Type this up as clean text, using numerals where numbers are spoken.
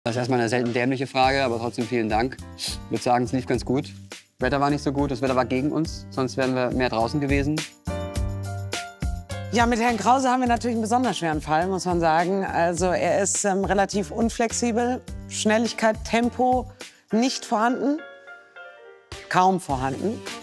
Das ist erstmal eine selten dämliche Frage, aber trotzdem vielen Dank. Ich würde sagen, es lief ganz gut. Das Wetter war nicht so gut, das Wetter war gegen uns, sonst wären wir mehr draußen gewesen. Ja, mit Herrn Krause haben wir natürlich einen besonders schweren Fall, muss man sagen. Also er ist relativ unflexibel, Schnelligkeit, Tempo nicht vorhanden, kaum vorhanden.